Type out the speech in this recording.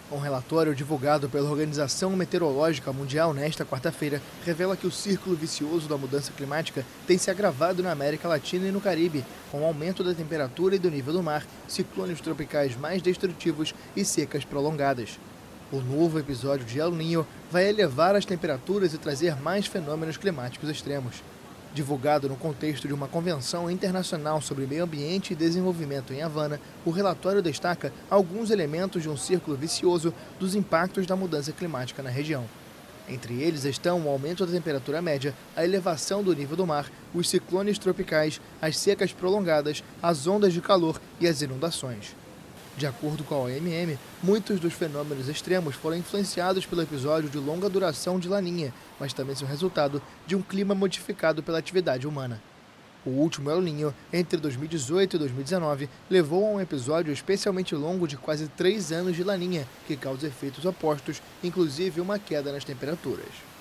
Um relatório divulgado pela Organização Meteorológica Mundial nesta quarta-feira revela que o círculo vicioso da mudança climática tem se agravado na América Latina e no Caribe, com o aumento da temperatura e do nível do mar, ciclones tropicais mais destrutivos e secas prolongadas. O novo episódio de El Niño vai elevar as temperaturas e trazer mais fenômenos climáticos extremos. Divulgado no contexto de uma convenção internacional sobre meio ambiente e desenvolvimento em Havana, o relatório destaca alguns elementos de um círculo vicioso dos impactos da mudança climática na região. Entre eles estão o aumento da temperatura média, a elevação do nível do mar, os ciclones tropicais, as secas prolongadas, as ondas de calor e as inundações. De acordo com a OMM, muitos dos fenômenos extremos foram influenciados pelo episódio de longa duração de Laninha, mas também são resultado de um clima modificado pela atividade humana. O último El Niño, entre 2018 e 2019, levou a um episódio especialmente longo de quase 3 anos de Laninha, que causa efeitos opostos, inclusive uma queda nas temperaturas.